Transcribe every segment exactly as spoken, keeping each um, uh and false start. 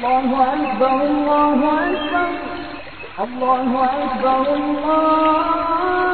Allahu akbar, Allahu akbar, Allahu akbar, Allah.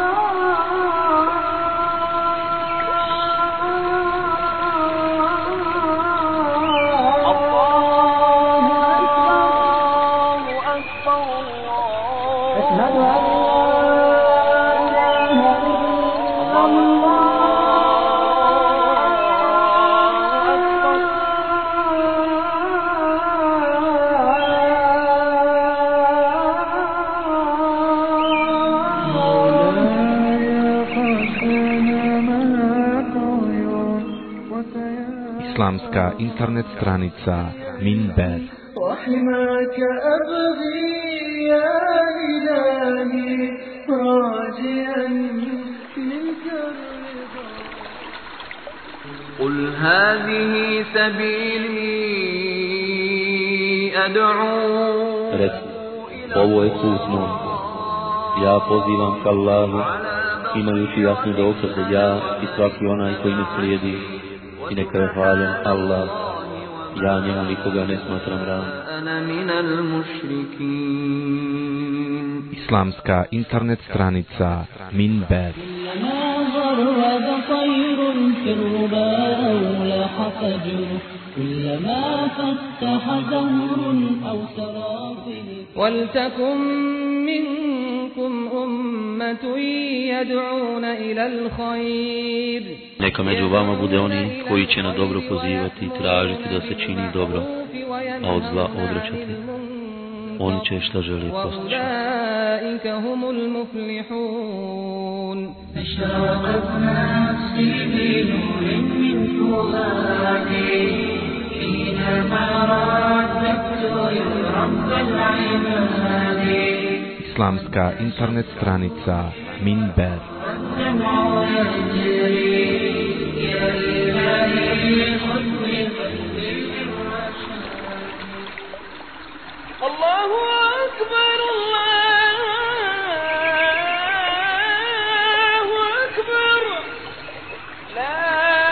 Islamska internet stranica Minber. وحماك أبغي يا إلهي راجيا منك الرضا. قل هذه سبيلي أدعو. Reci, ovo je put moj. Ja pozivam k Allahu, imajući jasni dokaz da ja i svaki onaj koji me slijedi. I neka je hvaljen Allah, ja njemu nikoga ne smatram ravnim. Islamska internet stranica Minber. ولتكن منكم أمة يدعون إلى الخير. Neka među vama bude oni koji će na dobro pozivati i tražiti da se čini dobro, a od zla odvraćati. Oni će šta žele postići. أولئك هم المفلحون. أشرقت نفسي بنور من فؤادي حينما رددت رب العباد. Islamska internet stranica Minber. الله أكبر الله أكبر لا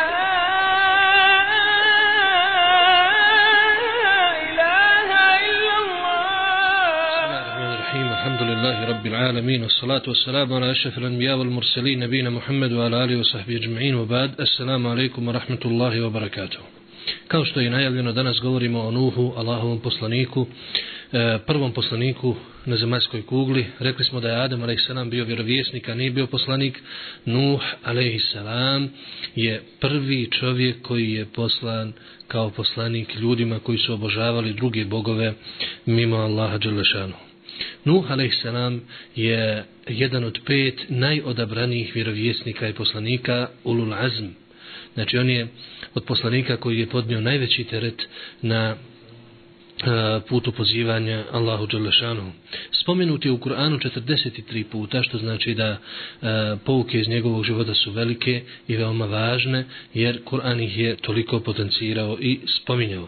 إله إلا الله. بسم الله الرحمن الرحيم الحمد لله رب العالمين والصلاة والسلام على أشرف الأنبياء والمرسلين نبينا محمد وعلى آله وصحبه أجمعين وبعد. السلام عليكم ورحمة الله وبركاته. Kao što je najavljeno, danas govorimo o Nuhu, Allahovom poslaniku, prvom poslaniku na zemaljskoj kugli. Rekli smo da je Adem alejselam bio vjerovjesnik, a nije bio poslanik. Nuh alejselam je prvi čovjek koji je poslan kao poslanik ljudima koji su obožavali druge bogove mimo Allaha dželle šanuhu. Nuh alejselam je jedan od pet najodabranijih vjerovjesnika i poslanika ulul azm. Znači on je od poslanika koji je podnio najveći teret na putu pozivanja Allahu dželle šanuhu. Spomenut je u Kur'anu četrdeset tri puta, što znači da a, pouke iz njegovog života su velike i veoma važne, jer Kur'an ih je toliko potencirao i spominjao.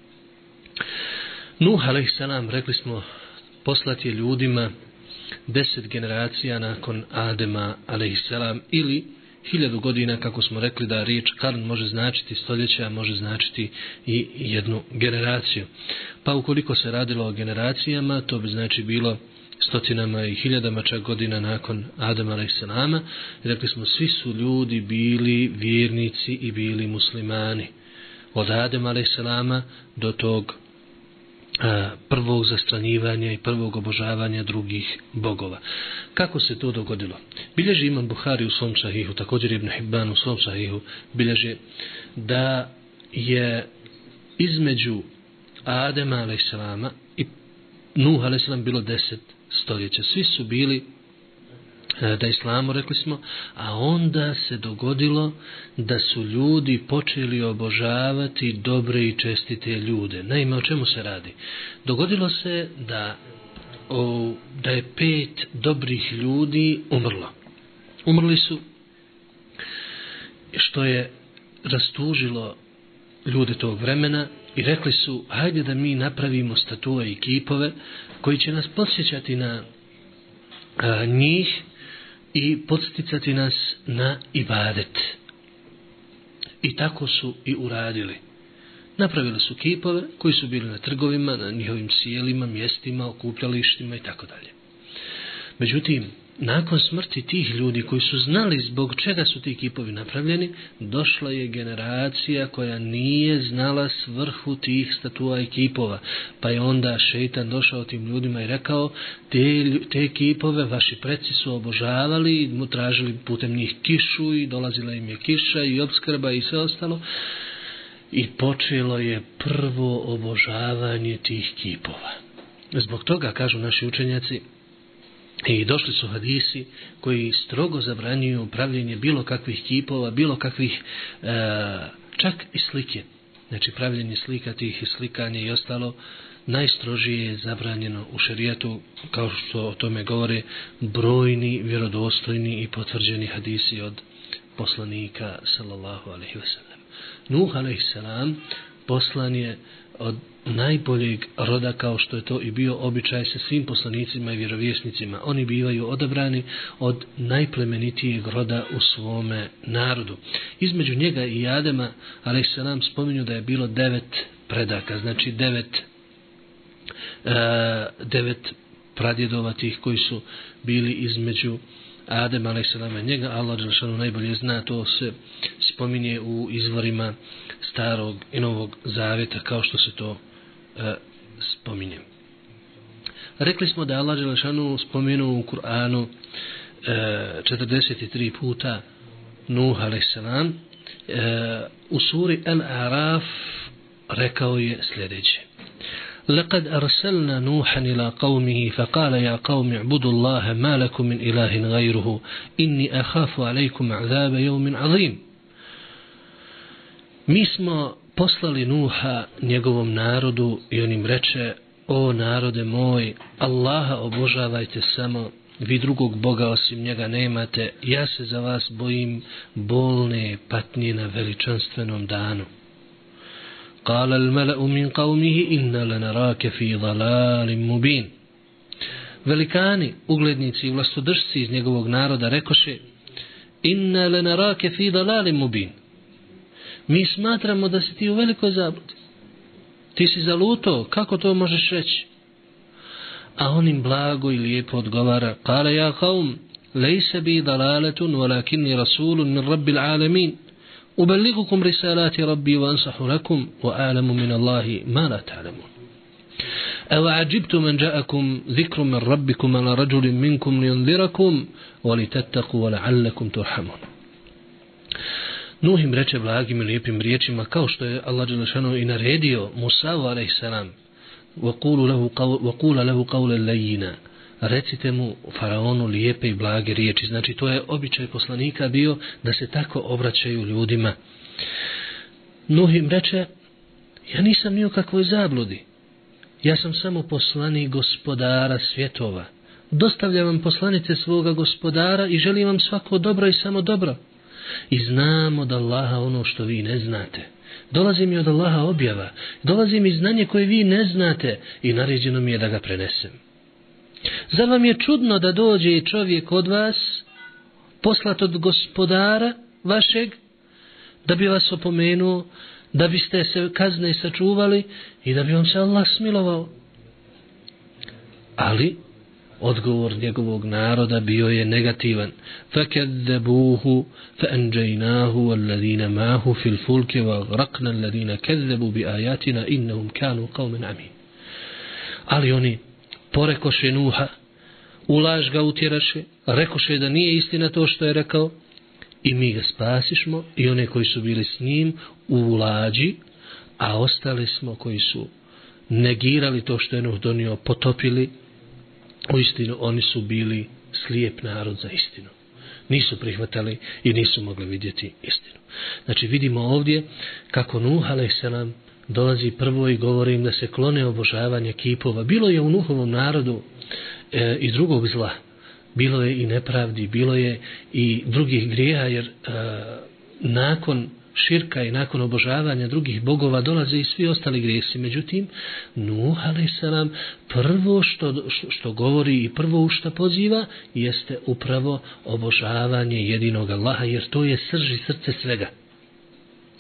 Nuh alejselam, rekli smo, poslat je ljudima deset generacija nakon Adema alejselam, ili hiljadu godina, kako smo rekli da riječ karn može značiti stoljeća, može značiti i jednu generaciju. Pa ukoliko se radilo o generacijama, to bi znači bilo stotinama i hiljadama čak godina nakon Adama alejselama. Rekli smo, svi su ljudi bili vjernici i bili muslimani. Od Adama alejselama do tog a, prvog zastranjivanja i prvog obožavanja drugih bogova. Kako se to dogodilo? Bilježi Imam Buhari u svom sahihu, također Ibn Hibban u svom sahihu, bilježi da je između Adema alejselama i Nuh alejselam bilo deset stoljeća. Svi su bili da islamu, rekli smo, a onda se dogodilo da su ljudi počeli obožavati dobre i čestite ljude. Naime, o čemu se radi? Dogodilo se da o, da je pet dobrih ljudi umrlo. Umrli su, što je rastužilo ljude tog vremena, i rekli su, hajde da mi napravimo statue i kipove koji će nas podsjećati na a, njih i podsticati nas na ibadet. I tako su i uradili. Napravili su kipove koji su bili na trgovima, na njihovim sjelima, mjestima, okupljalištima i tako dalje. Međutim, nakon smrti tih ljudi koji su znali zbog čega su ti kipovi napravljeni, došla je generacija koja nije znala svrhu tih statua i kipova. Pa je onda šejtan došao tim ljudima i rekao, te, te kipove vaši preci su obožavali, mu tražili putem njih kišu i dolazila im je kiša i opskrba i sve ostalo. I počelo je prvo obožavanje tih kipova. Zbog toga, kažu naši učenjaci, i došli su hadisi koji strogo zabranjuju pravljenje bilo kakvih kipova, bilo kakvih, e, čak i slike. Znači pravljenje slika tih i slikanje i ostalo, najstrožije je zabranjeno u šerijatu, kao što o tome govore brojni, vjerodostojni i potvrđeni hadisi od poslanika sallallahu alejhi ve sellem. Nuh alejhi selam poslan je od najboljeg roda, kao što je to i bio običaj sa svim poslanicima i vjerovjesnicima. Oni bivaju odabrani od najplemenitijeg roda u svome narodu. Između njega i Adema alejhi selam spominju da je bilo devet predaka, znači devet uh, devet pradjedova tih koji su bili između Adem alejhi selam i njega. Allah dželle najbolje zna, to se spominje u izvorima Starog i Novog Zaveta, kao što se to e, spominje. Rekli smo da Allah dželle spomenuo u Kur'anu e, četrdeset tri puta Nuh alejhi selam. E, u suri Al-Araf rekao je sljedeće: لقد أرسلنا نوحا إلى قومه فقال يا قوم اعبدوا الله ما لكم من إله غيره إني أخاف عليكم عذاب يوم عظيم. Mi smo poslali Nuha njegovom narodu i on im reče: o narode moj, Allaha obožavajte samo, vi drugog Boga osim njega nemate, ja se za vas bojim bolne patnje na veličanstvenom danu. قال الملأ من قومه إنا لنراك في ضلال مبين. Velikani, uglednici i vlastodržci iz njegovog naroda rekoše: Inna lanarake fi dalalin mubin. Mi smatramo da si ti u velikoj zabludi. Ti si zaluto, kako to možeš reći? A on im blago i lijepo odgovara: Kale ja qaum, lejse bi dalaletun, walakinni rasulun min rabbil alamin. أبلغكم رسالات ربي وأنصح لكم وأعلم من الله ما لا تعلمون. أو عجبتم من جاءكم ذكر من ربكم على رجل منكم لينذركم ولتتقوا ولعلكم ترحمون. Nuh im reče blagim i lijepim riječima, kao što je Allah dželešanu i naredio Musa'u alejhi selam: وَقُولَ لَهُ قَوْلًا لَيِّنًا. Recite mu, faraonu, lijepe i blage riječi. Znači, to je običaj poslanika bio da se tako obraćaju ljudima. Nuh im reče: ja nisam ni u kakvoj zabludi. Ja sam samo poslanik gospodara svjetova. Dostavljam vam poslanice svoga gospodara i želim vam svako dobro i samo dobro. I znam od Allaha ono što vi ne znate. Dolazi mi od Allaha objava. Dolazi mi znanje koje vi ne znate i naređeno mi je da ga prenesem. Zar vam je čudno da dođe čovjek od vas, poslat od gospodara vašeg, da bi vas opomenuo, da biste se kazne sačuvali i da bi vam se Allah smilovao? Ali odgovor njegovog naroda bio je negativan. فَكَذَّبُوهُ فَأَنْجَيْنَاهُ وَالَّذِينَ مَاهُ فِي الْفُلْكِ وَغْرَقْنَا الَّذِينَ كَذَّبُوا بِآيَاتِنَا إِنَّهُمْ كَانُوا قَوْمًا عَمِينَ. Ali oni porekoše Nuha, u laž ga utjeraše, rekoše da nije istina to što je rekao, i mi ga spasišmo i one koji su bili s njim u lađi, a ostali smo koji su negirali to što je Nuh donio, potopili. U istinu oni su bili slijep narod za istinu. Nisu prihvatali i nisu mogli vidjeti istinu. Znači vidimo ovdje kako Nuh alejhi selam dolazi prvo i govori im da se klone obožavanja kipova. Bilo je u Nuhovom narodu e, i drugog zla. Bilo je i nepravdi, bilo je i drugih grijeha, jer e, nakon širka i nakon obožavanja drugih bogova dolaze i svi ostali grijesi. Međutim, Nuh alejhi selam prvo što, što, što govori i prvo u što poziva jeste upravo obožavanje jedinog Allaha, jer to je srž i srce svega.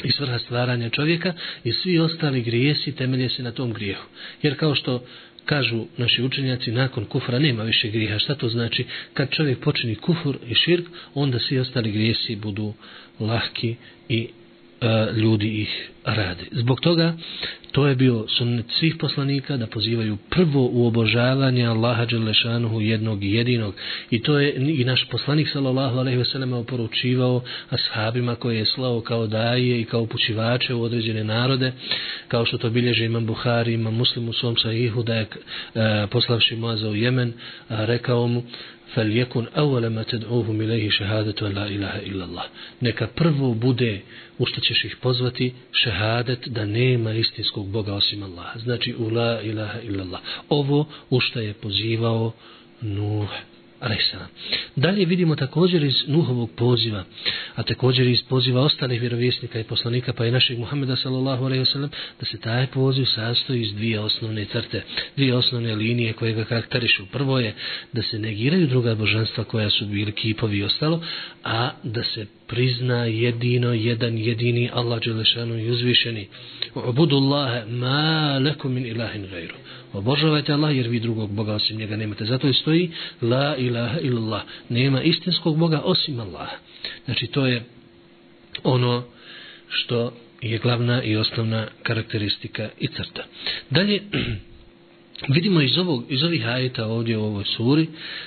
i svrha stvaranja čovjeka, i svi ostali grijesi temelje se na tom grijehu. Jer kao što kažu naši učenjaci, nakon kufra nema više grijeha. Šta to znači? Kad čovjek počini kufur i širk, onda svi ostali grijesi budu lahki i e, ljudi ih rade. Zbog toga to je bio sunnet svih poslanika da pozivaju prvo u obožavanje Allaha dželle šanuhu jednog i jedinog. I to je i naš poslanik sallallahu alejhi ve sellem oporučivao ashabima koje je slao kao daje i kao upućivače u određene narode, kao što to bilježi imam Buhari, imam Muslim u svom sahihu, da je e, poslavši Muaza u Jemen a, rekao mu: فَلْيَكُنْ أَوَّلَ مَا تَدْعُوهُمْ إِلَيْهِ شَهَادَةُ أَنْ لَا إِلَهَ إِلَّا اللَّهِ. Neka prvo bude u što ćeš ih pozvati šehadet da nema istinskog Boga osim Allaha. Znači u la ilaha illallah. Ovo u što je pozivao Nuh alejselam. Dalje vidimo također iz Nuhovog poziva, a također iz poziva ostalih vjerovjesnika i poslanika, pa i našeg Muhameda sallallahu alejhi ve sellem, da se taj poziv sastoji iz dvije osnovne crte, dvije osnovne linije koje ga karakterišu. Prvo je da se negiraju druga božanstva koja su bili kipovi i ostalo, a da se prizna jedino jedan jedini Allah dželle šanuhu i uzvišeni. Ubudullaha ma lakum min ilahin gajru. Obožavajte Allah jer vi drugog Boga osim njega nemate. Zato je stoji la ilaha illallah. Nema istinskog Boga osim Allaha. Znači to je ono što je glavna i osnovna karakteristika i crta. Dalje vidimo iz ovog iz ovih ajeta ovdje u ovoj suri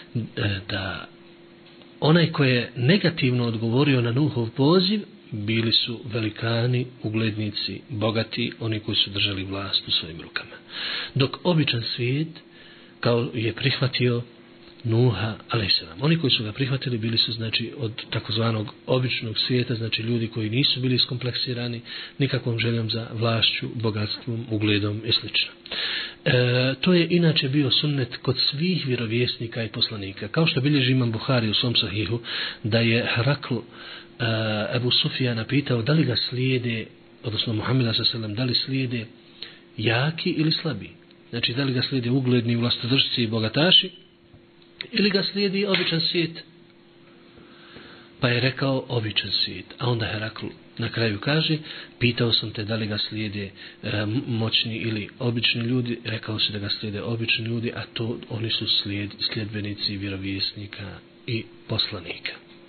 da onaj ko je negativno odgovorio na Nuhov poziv bili su velikani, uglednici, bogati, oni koji su držali vlast u svojim rukama. Dok običan svijet kao je prihvatio Nuha alejselam. Oni koji su ga prihvatili bili su znači od takozvanog običnog svijeta, znači ljudi koji nisu bili iskompleksirani nikakvom željom za vlašću, bogatstvom, ugledom i sl. E, to je inače bio sunnet kod svih vjerovjesnika i poslanika. Kao što bilježi imam Buhari u svom sahihu, da je Herakl Uh, Ebu Sufijana pitao da li ga slijede, odnosno Muhameda sallallahu alejhi ve sellem, da li slijede jaki ili slabi. Znači da li ga slijede ugledni vlastodržci i bogataši ili ga slijedi običan svijet. Pa je rekao običan svijet. A onda Herakl na kraju kaže: pitao sam te da li ga slijede uh, moćni ili obični ljudi. Rekao se da ga slijede obični ljudi, a to oni su slijed, sljedbenici vjerovjesnika i poslanika.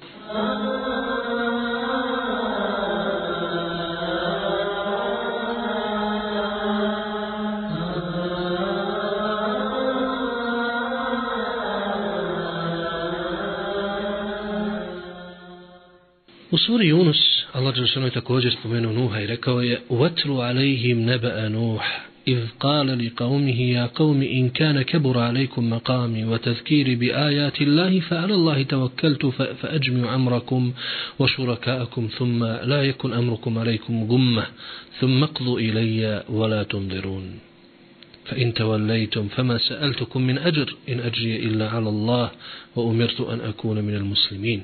U suri Yunus Allah dželle šanuhu također spomenuo Nuha i rekao je: وَاتْلُ عَلَيْهِمْ نَبَأَ نُوحٍ إذ قال لقومه يا قوم إن كان كبر عليكم مقامي وتذكيري بآيات الله فعلى الله توكلت فأجمعوا أمركم وشركاءكم ثم لا يكن أمركم عليكم غمة ثم اقضوا إلي ولا تنظرون فإن توليتم فما سألتكم من أجر إن أجري إلا على الله وأمرت أن أكون من المسلمين.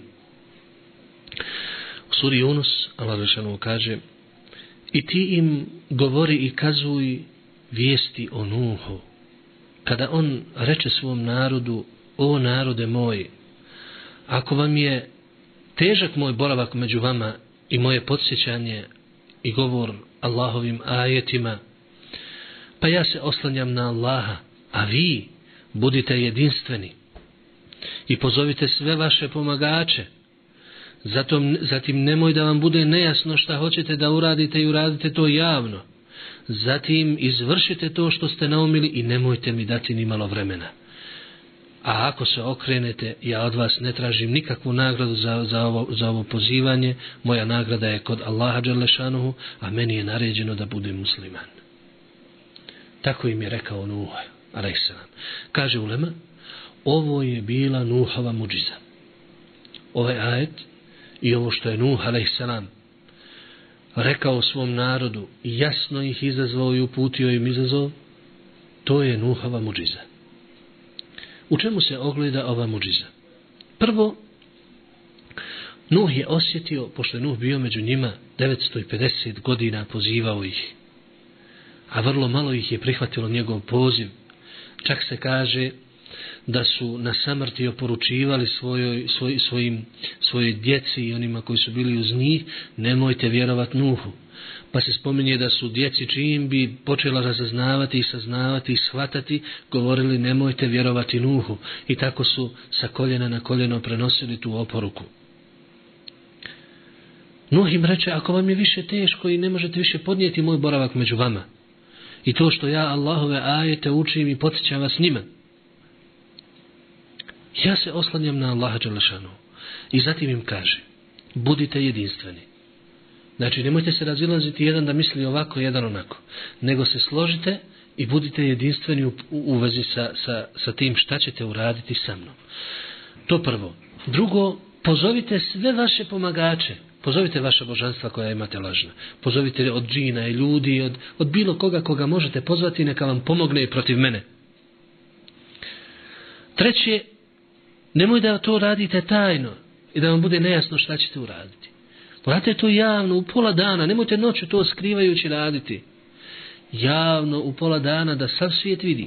سورة يونس الله رشانه kaže: I ti im govori i kazuj vijesti o Nuhu, kada on reče svom narodu: o narode moj, ako vam je težak moj boravak među vama i moje podsjećanje i govor Allahovim ajetima, pa ja se oslanjam na Allaha, a vi budite jedinstveni i pozovite sve vaše pomagače. Zatim, zatim nemoj da vam bude nejasno šta hoćete da uradite i uradite to javno. Zatim izvršite to što ste naumili i nemojte mi dati ni malo vremena. A ako se okrenete, ja od vas ne tražim nikakvu nagradu za, za, ovo, za ovo pozivanje. Moja nagrada je kod Allaha dželle šanuhu, a meni je naređeno da budem musliman. Tako im je rekao Nuh alejselam. Kaže ulema, ovo je bila Nuhova muđiza. Ovaj ajet i ovo što je Nuh alejselam rekao svom narodu, jasno ih izazvao i uputio im izazov, to je Nuhova muđiza. U čemu se ogleda ova muđiza? Prvo, Nuh je osjetio, pošto je Nuh bio među njima devetsto pedeset godina, pozivao ih, a vrlo malo ih je prihvatilo njegov poziv. Čak se kaže da su na samrti oporučivali svojoj, svoj, svojim, svojoj djeci i onima koji su bili uz njih, nemojte vjerovati Nuhu. Pa se spominje da su djeci čim bi počela razaznavati i saznavati i shvatati, govorili nemojte vjerovati Nuhu. I tako su sa koljena na koljeno prenosili tu oporuku. Nuh im reče, ako vam je više teško i ne možete više podnijeti moj boravak među vama, i to što ja Allahove ajete učim i podsjećam vas njima, ja se oslanjam na Allaha dželešanu. I zatim im kaže, budite jedinstveni. Znači, nemojte se razilaziti jedan da misli ovako, jedan onako, nego se složite i budite jedinstveni u, u vezi sa, sa, sa tim šta ćete uraditi sa mnom. To prvo. Drugo, pozovite sve vaše pomagače. Pozovite vaša božanstva koja imate lažna. Pozovite od džina i ljudi, od, od bilo koga koga možete pozvati, neka vam pomogne i protiv mene. Treće, nemoj da to radite tajno i da vam bude nejasno šta ćete uraditi. Radite to javno u pola dana, nemojte noću to skrivajući raditi. Javno u pola dana da sav svijet vidi.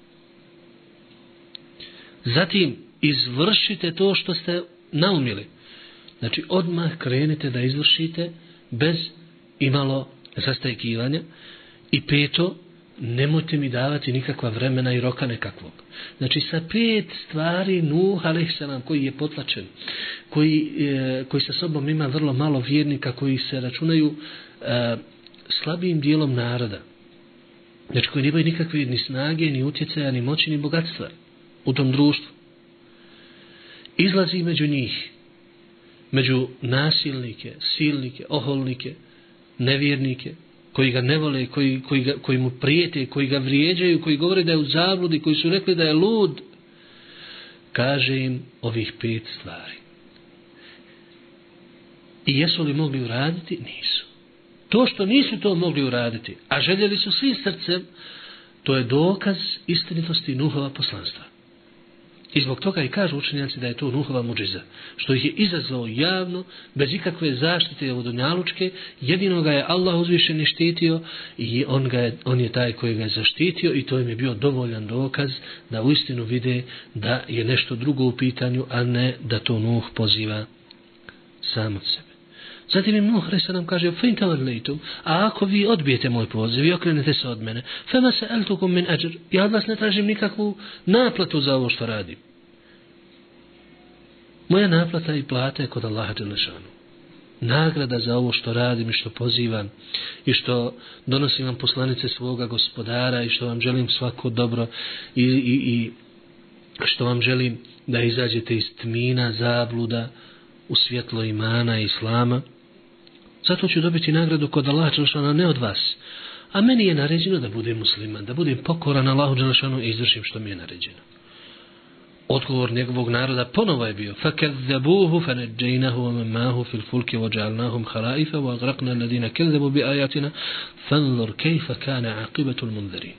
Zatim, izvršite to što ste naumili. Znači, odmah krenite da izvršite bez imalo zastajkivanja. I peto, nemojte mi davati nikakva vremena i roka nekakvog. Znači, sa pet stvari Nuh alejselam koji je potlačen, koji, e, koji sa sobom ima vrlo malo vjernika, koji se računaju e, slabijim dijelom naroda. Znači, koji nemaju nikakve ni snage, ni utjecaja, ni moći, ni bogatstva u tom društvu. Izlazi među njih, među nasilnike, silnike, oholnike, nevjernike, koji ga ne vole, koji, koji, ga, koji mu prijete, koji ga vrijeđaju, koji govore da je u zabludi, koji su rekli da je lud, kaže im ovih pet stvari. I jesu li mogli uraditi? Nisu. To što nisu to mogli uraditi, a željeli su svim srcem, to je dokaz istinitosti Nuhova poslanstva. I zbog toga i kažu učenjaci da je to Nuhova muđiza, što ih je izazvao javno, bez ikakve zaštite od dunjalučke, jedino ga je Allah uzvišeni štitio i on, ga je, on je taj koji ga je zaštitio i to im je bio dovoljan dokaz da uistinu vide da je nešto drugo u pitanju, a ne da to Nuh poziva sam od sebe. Zatim im Nuh alejselam kaže, فَإِنْ تَوَلَّيْتُمْ, a ako vi odbijete moj poziv i okrenete se od mene, فَمَا سَأَلْتُكُمْ مِنْ أَجْرٍ, ja od vas ne tražim nikakvu naplatu za ovo što radim. Moja naplata i plata je kod Allaha dželešanu. Nagrada za ovo što radim i što pozivam i što donosim vam poslanice svoga gospodara i što vam želim svako dobro i, i, i što vam želim da izađete iz tmina, zabluda u svjetlo imana i islama. Zato ću dobiti nagradu kod Allaha dželešanu, ne od vas. A meni je naređeno da budem musliman, da budem pokoran Allahu dželešanu i izvršim što mi je naređeno. Odgovor njegovog naroda ponovo je bio فَكَذَّبُوهُ فَنَجَّيْنَهُ وَمَنْ مَاهُ فِي الْفُلْكِ وَجَعَلْنَاهُمْ خَلَائِفَ وَأَغْرَقْنَا الَّذِينَ كَذَّبُوا بِآيَاتِنَا فَانظُرْ كَيْفَ كَانَ عَاقِبَةُ الْمُنذِرِينَ.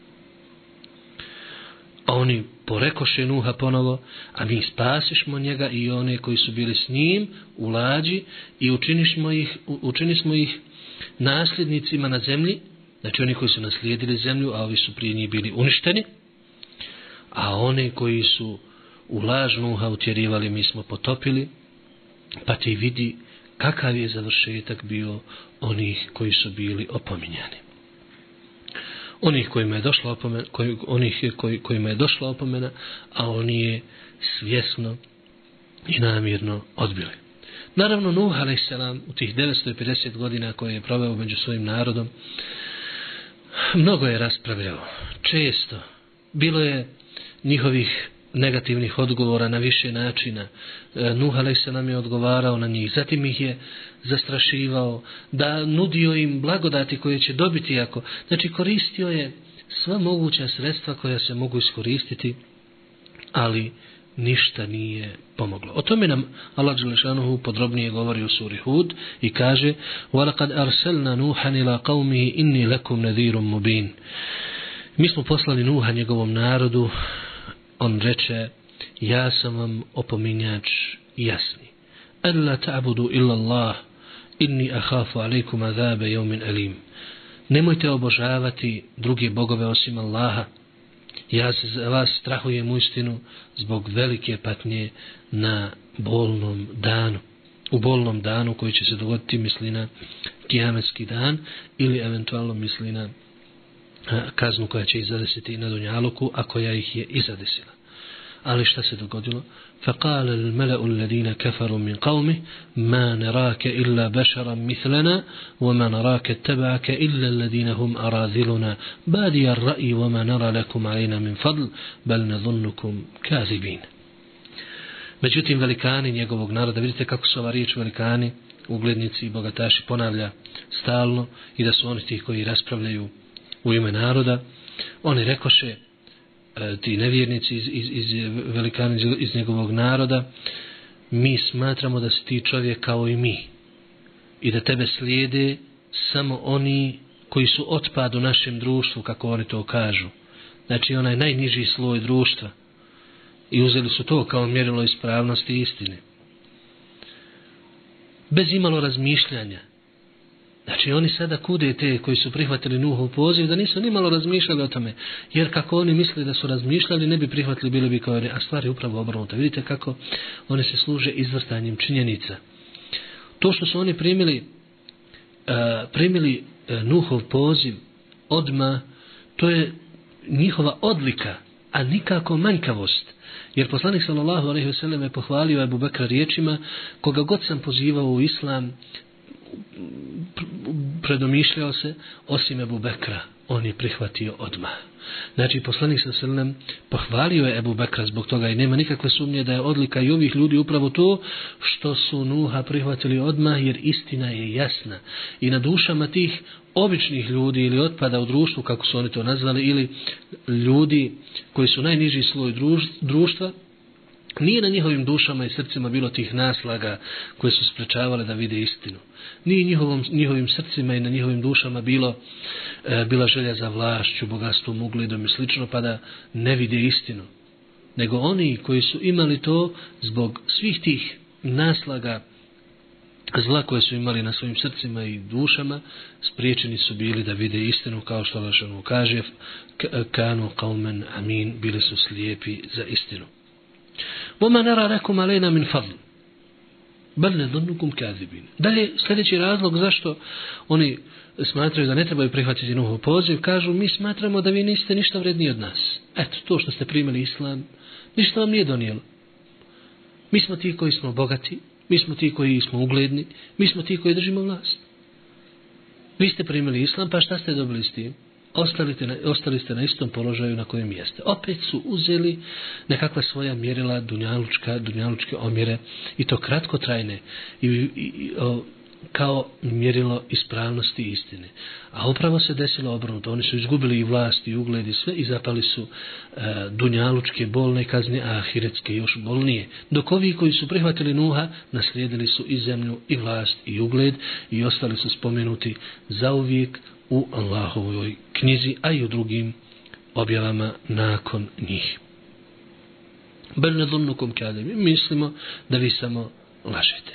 A oni porekoše Nuha ponovo, a mi spasišmo njega i one koji su bili s njim u lađi i učinišmo ih, učinismo ih nasljednicima na zemlji, znači oni koji su naslijedili zemlju, a ovi su prije njih bili uništeni. A one koji su u laž Nuha utjerivali, mi smo potopili, pa ti vidi kakav je završetak bio onih koji su bili opominjani. Onih kojima je došla opomena, koji, onih koji, kojima je došla opomena, a oni je svjesno i namjerno odbili. Naravno, Nuh alejselam u tih devetsto pedeset godina koje je proveo među svojim narodom, mnogo je raspravljao, često. Bilo je njihovih negativnih odgovora na više načina. Nuh alejselam je odgovarao na njih, zatim ih je zastrašivao, da nudio im blagodati koje će dobiti ako. Znači koristio je sva moguća sredstva koja se mogu iskoristiti, ali ništa nije pomoglo. O tome nam Allah dželešanuhu podrobnije govori u suri Hud i kaže: وَلَقَدْ أَرْسَلْنَا نُوحًا إِلَى قَوْمِهِ إِنِّي لَكُمْ نَذِيرٌ مُبِينٌ. Mi smo poslali Nuha njegovom narodu, on reče: ja sam vam opominjač jasni. أَلَّا تَعْبُدُوا إِلَّا اللَّهِ إِنِّي أَخَافُ عَلَيْكُمْ عَذَابَ يَوْمٍ أَلِيمٍ. Nemojte obožavati druge bogove osim Allaha. Ja se za vas strahujem uistinu zbog velike patnje na bolnom danu. U bolnom danu koji će se dogoditi, misli na kijametski dan ili eventualno misli na kaznu koja će ih zadesiti na dunjaluku, a koja ih je i zadesila. Ali šta se dogodilo? فَقَالَ الْمَلَأُ الَّذِينَ كَفَرُوا مِنْ قَوْمِهِ مَا نَرَاكَ إِلَّا بَشَرًا مِثْلَنَا وَمَا نَرَاكَ اتَّبَعَكَ إِلَّا الَّذِينَ هُمْ أَرَاذِلُنَا بَادِيَ الرَّأْيِ وَمَا نَرَى لَكُمْ عَلَيْنَا مِنْ فَضْلٍ بَلْ نَظُنُّكُمْ كَاذِبِينَ. Međutim, velikani njegovog naroda, vidite kako su ova riječ velikani, uglednici i bogataši ponavlja stalno i da su oni ti koji raspravljaju u ime naroda. Oni rekoše, ti nevjernici iz, iz, iz velikana iz njegovog naroda, mi smatramo da si ti čovjek kao i mi i da tebe slijede samo oni koji su otpad u našem društvu, kako oni to kažu. Znači onaj najniži sloj društva. I uzeli su to kao mjerilo ispravnosti i istine. Bez imalo razmišljanja. Znači oni sada kude te koji su prihvatili Nuhov poziv da nisu ni malo razmišljali o tome. Jer kako oni misle da su razmišljali ne bi prihvatili, bili bi kao oni. A stvar je upravo obrnuta. Vidite kako oni se služe izvrtanjem činjenica. To što su oni primili, uh, primili uh, Nuhov poziv odma, to je njihova odlika, a nikako manjkavost. Jer poslanik sallallahu alejhi ve sellem je pohvalio Ebu Bekra riječima: koga god sam pozivao u islam, predomišljao se, osim Ebu Bekra, on je prihvatio odmah. Znači poslanik sallallahu alejhi ve sellem pohvalio je Ebu Bekra zbog toga i nema nikakve sumnje da je odlika i ovih ljudi upravo to što su Nuha prihvatili odmah, jer istina je jasna. I na dušama tih običnih ljudi ili otpada u društvu, kako su oni to nazvali, ili ljudi koji su najniži sloj društva, nije na njihovim dušama i srcima bilo tih naslaga koje su sprečavale da vide istinu. Nije njihovom, njihovim srcima i na njihovim dušama bilo e, bila želja za vlašću, bogatstvom, ugledom i slično, pa da ne vide istinu. Nego oni koji su imali to zbog svih tih naslaga zla koje su imali na svojim srcima i dušama, spriječeni su bili da vide istinu, kao što Allah kaže: kanu qauman amin, bili su slijepi za istinu. وَمَا نَرَى لَكُمْ عَلَيْنَا مِنْ فَضْلٍ بَلْ نَظُنُّكُمْ كَاذِبِينَ. Dalje, sljedeći razlog zašto oni smatraju da ne trebaju prihvatiti Nuhov poziv, kažu: mi smatramo da vi niste ništa vredniji od nas. Eto, to što ste primili islam, ništa vam nije donijelo. Mi smo ti koji smo bogati, mi smo ti koji smo ugledni, mi smo ti koji držimo vlast. Vi ste primili islam, pa šta ste dobili s tim? Ostali ste, na, ostali ste na istom položaju na kojem jeste. Opet su uzeli nekakva svoja mjerila, dunjalučka, dunjalučke omjere, i to kratkotrajne, i, i, i, o, kao mjerilo ispravnosti i istine. A upravo se desilo obrnuto. Oni su izgubili i vlast i ugled i sve i zapali su e, dunjalučke bolne kazne, a ahiretske još bolnije. Dok ovi koji su prihvatili Nuha naslijedili su i zemlju i vlast i ugled i ostali su spomenuti zauvijek u Allahovoj knjizi, a i u drugim objavama nakon njih. Bel nadunnukum kadibin, mislimo da vi samo lažete.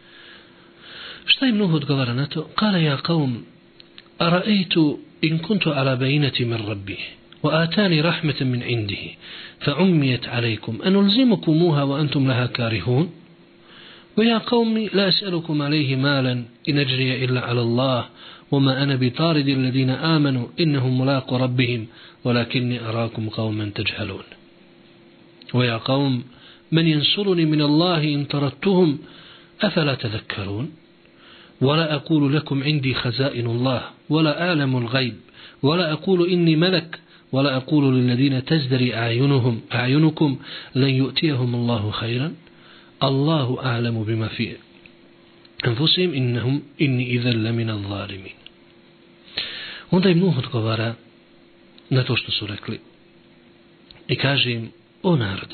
Šta im Nuh odgovara na to? Kale ja qaum, ara'aytu in kuntu ala bayinati min rabbih, wa atani rahmatan min indihi, fa ummiyat alaykum, an ulzimukumuha wa antum laha karihun? ويا قوم لا أسألكم عليه مالا إن أجري إلا على الله وما أنا بطارد الذين آمنوا إنهم ملاقو ربهم ولكني أراكم قوما تجهلون ويا قوم من ينصرني من الله إن طردتهم أفلا تذكرون ولا أقول لكم عندي خزائن الله ولا أعلم الغيب ولا أقول إني ملك ولا أقول للذين تزدري أعينهم أعينكم لن يؤتيهم الله خيرا Allahu a'lamu bima fi anfusihim innahum inni idhan lamina adh-dhalimin. Onda im Nuh odgovara na to što su rekli i kaže im: o narode,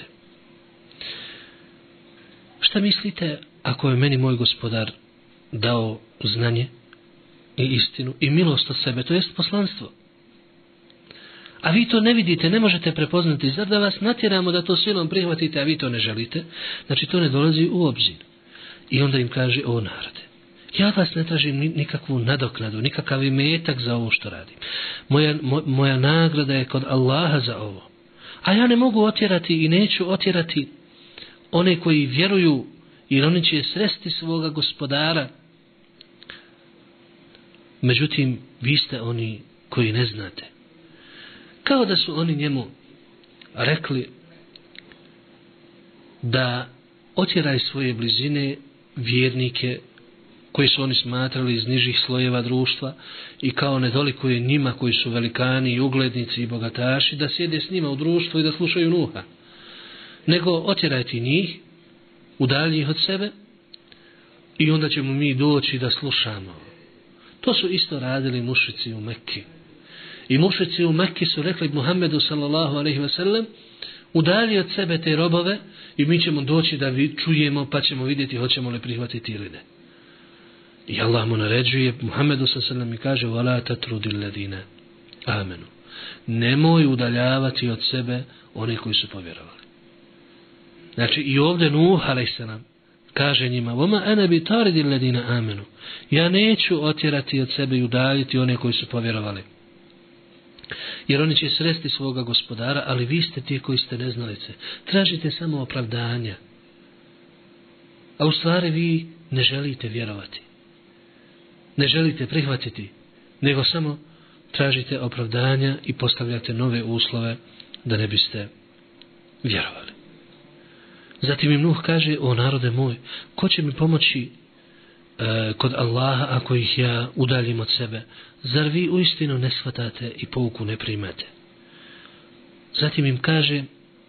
šta mislite ako je meni moj gospodar dao znanje i istinu i milost od sebe, to jest poslanstvo, a vi to ne vidite, ne možete prepoznati, zar da vas natjeramo da to silom prihvatite, a vi to ne želite? Znači to ne dolazi u obzir. I onda im kaže: o narode, ja vas ne tražim nikakvu nadoknadu, nikakav imetak za ovo što radim. Moja, mo, moja nagrada je kod Allaha za ovo. A ja ne mogu otjerati i neću otjerati one koji vjeruju, jer oni će sresti svoga gospodara. Međutim, vi ste oni koji ne znate. Kao da su oni njemu rekli da otjeraj svoje blizine vjernike koji su oni smatrali iz nižih slojeva društva i kao nedolikuje njima koji su velikani i uglednici i bogataši da sjede s njima u društvu i da slušaju Nuha. Nego otjeraj ti njih, udalji ih od sebe i onda ćemo mi doći da slušamo. To su isto radili mušici u Mekki. I mušici u Mekki su rekli Muhammedu sallallahu alejhi ve sellem, udalji od sebe te robove i mi ćemo doći da čujemo pa ćemo vidjeti hoćemo li prihvatiti ili ne. I Allah mu naređuje Muhammedu sallallahu alejhi ve sellem i kaže wala tatrudil ladina amenu. Nemoj udaljavati od sebe one koji su povjerovali. Znači i ovdje Nuh alejhi selam kaže njima vama ana bi taridil ladina amenu. Ja neću otjerati od sebe i udaljiti one koji su povjerovali. Jer oni će sresti svoga gospodara, ali vi ste ti koji ste neznalice. Tražite samo opravdanja. A u stvari vi ne želite vjerovati. Ne želite prihvatiti, nego samo tražite opravdanja i postavljate nove uslove da ne biste vjerovali. Zatim im Nuh kaže, o narode moj, ko će mi pomoći e, kod Allaha ako ih ja udaljim od sebe? Zar vi uistinu ne shvatate i pouku ne primate? Zatim im kaže,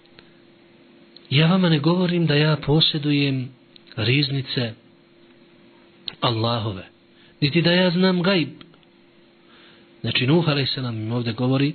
ja vama ne govorim da ja posjedujem riznice Allahove, niti da ja znam gajb. Znači Nuh alejhi selam im ovdje govori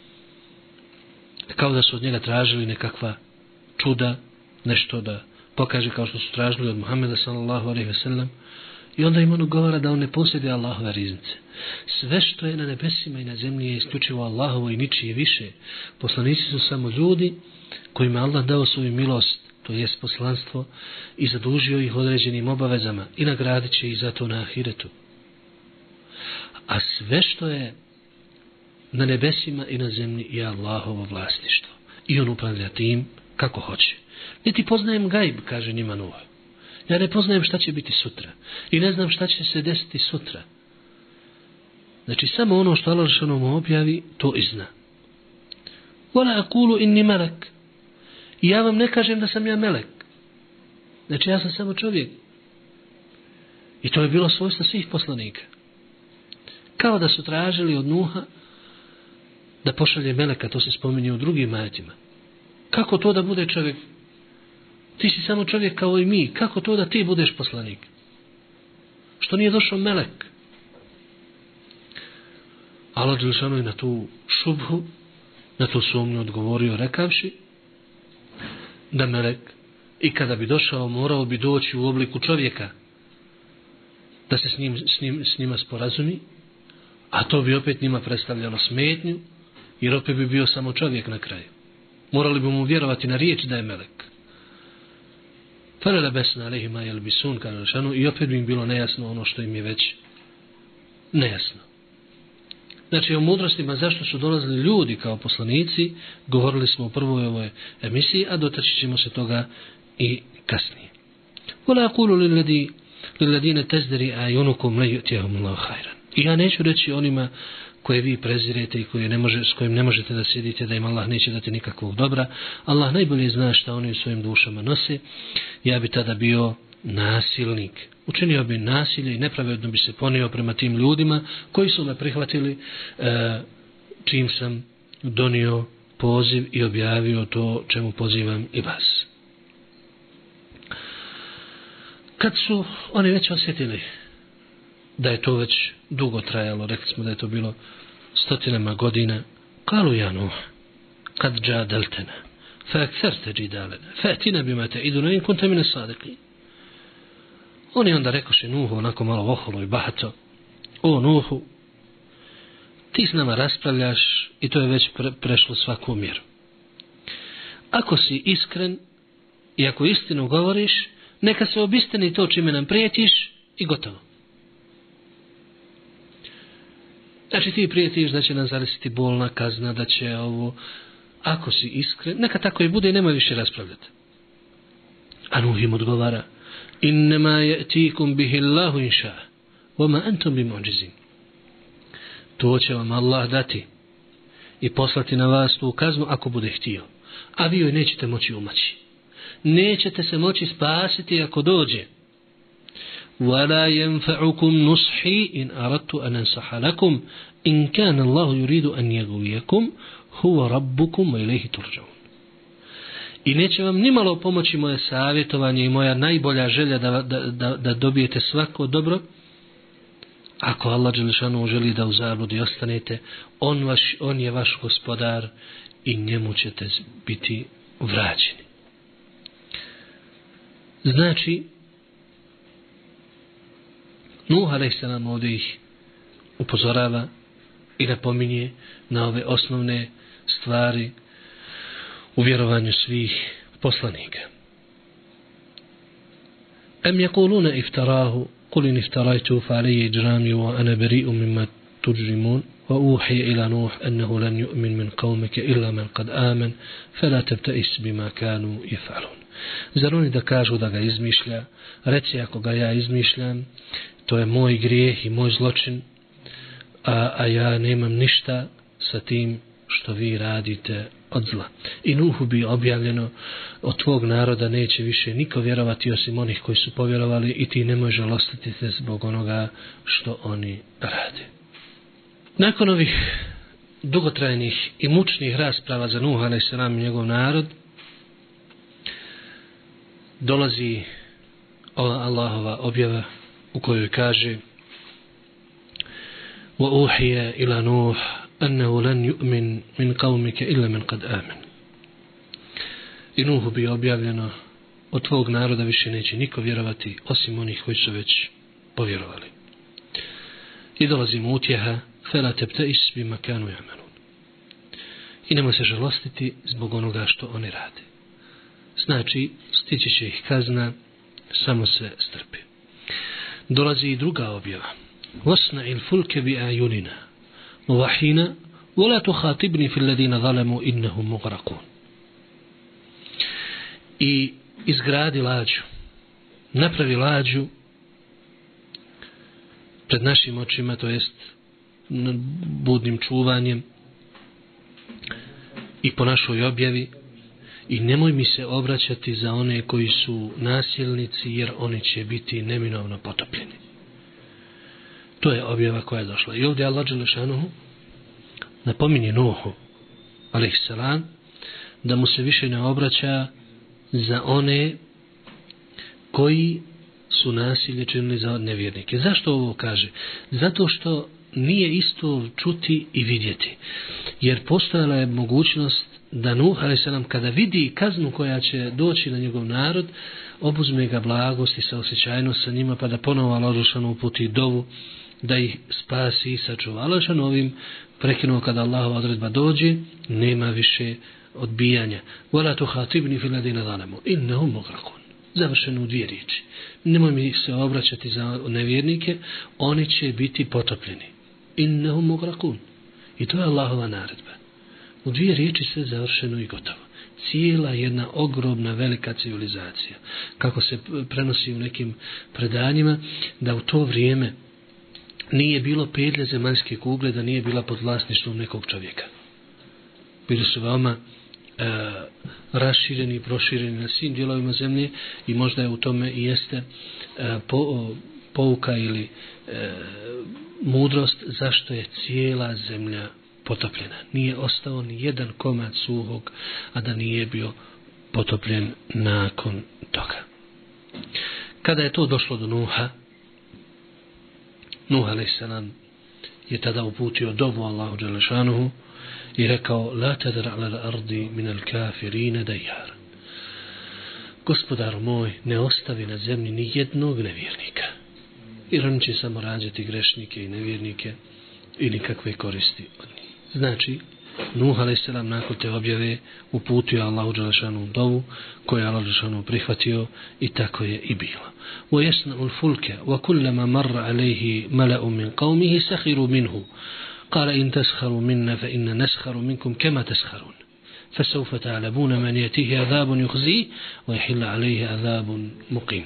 kao da su od njega tražili nekakva čuda, nešto da pokaže kao što su tražili od Muhameda sallallahu alejhi ve sellem. I onda im on govara da on ne posjeduje Allahove riznice. Sve što je na nebesima i na zemlji je isključivo Allahovo i ničije više. Poslanici su samo ljudi kojima Allah dao svoju milost, to jest poslanstvo, i zadužio ih određenim obavezama i nagradit će ih za to na ahiretu. A sve što je na nebesima i na zemlji je Allahovo vlasništvo. I on upravlja tim kako hoće. Niti poznajem gajb, kaže njima Nuh. Ja ne poznajem šta će biti sutra. I ne znam šta će se desiti sutra. Znači samo ono što Allah mu objavi, to i zna. Wala aqulu inni malak. I ja vam ne kažem da sam ja melek. Znači ja sam samo čovjek. I to je bilo svojstvo svih poslanika. Kao da su tražili od Nuha da pošalje meleka, to se spominje u drugim ajetima. Kako to da bude čovjek? Ti si samo čovjek kao i mi. Kako to da ti budeš poslanik? Što nije došao melek? Allah dželešanu je na tu šubhu, na tu sumnju odgovorio rekavši da melek i kada bi došao morao bi doći u obliku čovjeka da se s, njim, s, njim, s njima sporazumi, a to bi opet njima predstavljalo smetnju, jer opet bi bio samo čovjek na kraju. Morali bi mu vjerovati na riječ da je melek. Fala labasna alejhim ma yalbisun, kaže šanu, i opet bi im bilo nejasno ono što im je već nejasno. Znači o mudrostima zašto su dolazili ljudi kao poslanici govorili smo u prvoj ovoj emisiji, a dotaći ćemo se toga i kasnije. Wala aqulu lilladhi lilladina tazdari ayunukum la yu'tihum Allahu khairan. I ja neću reći onima koje vi prezirete i koje ne može, s kojim ne možete da sjedite da im Allah neće dati nikakvog dobra. Allah najbolje zna šta oni u svojim dušama nose. Ja bi tada bio nasilnik. Učinio bi nasilje i nepravedno bi se ponio prema tim ljudima koji su me prihvatili e, čim sam donio poziv i objavio to čemu pozivam i vas. Kad su oni već osjetili da je to već dugo trajalo, rekli smo da je to bilo stotinama godina, kalu ja Nuh, kad džadeltena, fa aktharte džidalena, fa etina bima te iduna in kunta mine sadiki. Oni onda rekoše Nuhu onako malo oholo i bahato, o Nuhu, ti s nama raspravljaš i to je već pre, prešlo svaku mjeru. Ako si iskren i ako istinu govoriš, neka se obistini to čime nam prijetiš i gotovo. Znači ti prijetiš da će nam zavisiti bolna kazna, da će ovo, ako si iskren, neka tako i bude i nemoj više raspravljati. A Nuh im odgovara, innama ya'tikum bihi Allahu inša, wama antum bimu'đizin. To će vam Allah dati i poslati na vas tu kaznu ako bude htio. A vi joj nećete moći umaći. Nećete se moći spasiti ako dođe. وَلَا يَنْفَعُكُمْ نُصْحِي إِنْ أَرَدْتُ أَنْ أَنْصَحَ لَكُمْ إِنْ كَانَ اللَّهُ يُرِيدُ أَنْ يَغْوِيَكُمْ هُوَ رَبُّكُمْ وَإِلَيْهِ تُرْجَعُونَ. I neće vam nimalo pomoći moje savjetovanje i moja najbolja želja da, da, da, da dobijete svako dobro. Ako Allah dželešanu želi da u zabludi ostanete, on, vaš, on je vaš gospodar i njemu ćete biti vraćeni. Znači, Nuh alejhi selam ovdje ih upozorava i napominje na ove osnovne stvari u vjerovanju svih poslanika. Am yaquluna iftarahu qul in iftaraytu fa alayya ijrami wa ana bari'un mimma tujrimun wa uhiya ila nuh annahu lan yu'min min qawmika illa man qad aman fala tabta'is bima kanu yaf'alun. Zar oni da kažu da ga izmišlja? Reci, ako ga ja izmišljam, to je moj grijeh i moj zločin, a, a ja nemam ništa sa tim što vi radite od zla. I Nuhu bi objavljeno, od tvog naroda neće više niko vjerovati osim onih koji su povjerovali i ti nemoj žalostiti se zbog onoga što oni rade. Nakon ovih dugotrajnih i mučnih rasprava za Nuh alejhi selam i njegov narod, dolazi Allahova objava u kojoj kaže وَأُوحِيَ إِلَى نُوحٍ أَنَّهُ لَنْ يُؤْمِنْ مِنْ قَوْمِكَ إِلَّا مَنْ قَدْ آمَنَ. I Nuhu bi objavljeno, od tvog naroda više neće niko vjerovati osim onih koji su već povjerovali. I dolazi mu utjeha فَلَا تَبْتَئِسْ بِمَا كَانُوا يَعْمَلُونَ. I nemoj se žalostiti zbog onoga što oni rade. Znači, stići će ih kazna, samo se strpi. Dolazi i druga objava. وَصْنَعِ الْفُلْكَ بِأَعْيُنِنَا وَوَحِينَا وَلَا تُخَاطِبْنِي فِي الَّذِينَ ظَلَمُوا إِنَّهُمْ مُغْرَقُونَ. I izgradi lađu, napravi lađu pred našim očima, to jest budnim čuvanjem i po našoj objavi, i nemoj mi se obraćati za one koji su nasilnici, jer oni će biti neminovno potopljeni. To je objava koja je došla. I ovdje Allah dželešanuhu napominje Nuhu alejhi selam da mu se više ne obraća za one koji su nasilje činili za nevjernike. Zašto ovo kaže? Zato što nije isto čuti i vidjeti. Jer postojala je mogućnost da Nuh alejhi selam kada vidi kaznu koja će doći na njegov narod, obuzme ga blagost i saosjećajnost sa njima, pa da ponovo Allah dželešanu uputi dovu da ih spasi i sačuva. Allah dželešanu ovim prekinuo kada Allahova odredba dođe, nema više odbijanja. Wala tuhatibni fil ladina zalamu innahum mughraqun. Završeno u dvije riječi. Nemoj mi se obraćati za nevjernike, oni će biti potopljeni. Innahum mughraqun. I to je Allahova naredba. U dvije riječi sve završeno i gotovo. Cijela jedna ogromna velika civilizacija. Kako se prenosi u nekim predanjima, da u to vrijeme nije bilo pedlje zemaljske kugle, da nije bila pod vlasništvom nekog čovjeka. Bili su veoma e, rašireni i prošireni na svim dijelovima zemlje i možda je u tome i jeste e, po, pouka ili e, mudrost zašto je cijela zemlja potopljena. Nije ostao ni jedan komad suhog, a da nije bio potopljen nakon toga. Kada je to došlo do Nuha, Nuh alejhi selam je tada uputio dovu Allahu dželešanuhu i rekao: La tadar ala l'ardi min al kafirina dajar. Gospodaru moj, ne ostavi na zemlji ni jednog nevjernika, jer on će samo rađati grešnike i nevjernike i nikakve koristi od njih. Znači, Nuh alejhi selam nakon te objave uputio Allahu dželešanu dovu koju je Allah dželešanu prihvatio i tako je i bilo. وَيَسْنَعُ الْفُلْكَ وَكُلَّمَا مَرَّ عَلَيْهِ مَلَأٌ مِنْ قَوْمِهِ سَخِرُوا مِنْهُ قَالَ إِنْ تَسْخَرُوا مِنَّا فَإِنَّ نَسْخَرُ مِنْكُمْ كَمَا تَسْخَرُونَ. فسوف تعلمون من يأتيه عذاب يخزيه ويحل عليه عذاب مقيم.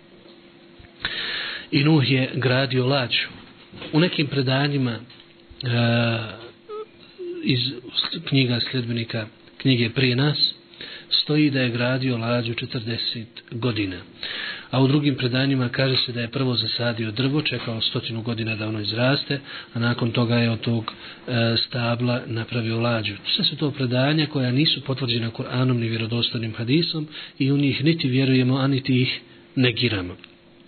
I Nuh je gradio lađu. U nekim predanjima uh, iz knjiga sljedbenika knjige prije nas stoji da je gradio lađu četrdeset godina. A u drugim predanjima kaže se da je prvo zasadio drvo, čekao stotinu godina da ono izraste, a nakon toga je od tog e, stabla napravio lađu. Sve su to predanja koja nisu potvrđena Kur'anom ni vjerodostojnim hadisom i u njih niti vjerujemo, a niti ih negiramo.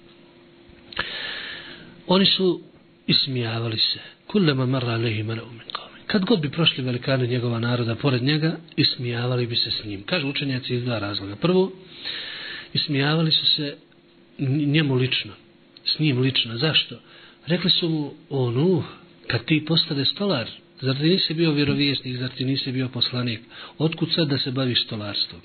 Oni su ismijavali se. Kullama marra alejhi mala'un min qawmin. Kad god bi prošli velikani njegova naroda pored njega, ismijavali bi se s njim. Kažu učenjaci iz dva razloga. Prvo, ismijavali su se njemu lično, s njim lično. Zašto? Rekli su mu, o Nuh, kad ti postade stolar, zar ti nisi bio vjerovjesnik, zar ti nisi bio poslanik, otkud sad da se baviš stolarstvom?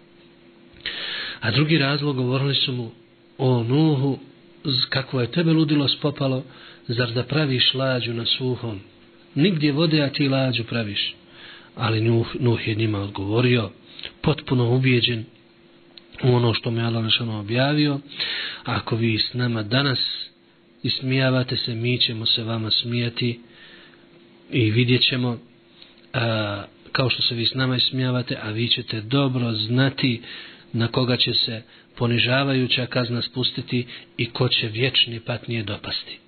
A drugi razlog, govorili su mu, o Nuhu, kako je tebe ludilo spopalo, zar da praviš lađu na suhom? Nigdje vode, a ti lađu praviš. Ali Nuh, Nuh je njima odgovorio, potpuno ubijeđen u ono što me Allah našano objavio. Ako vi s nama danas ismijavate se, mi ćemo se vama smijati i vidjet ćemo a, kao što se vi s nama ismijavate, a vi ćete dobro znati na koga će se ponižavajuća kazna spustiti i ko će vječni patnje dopasti.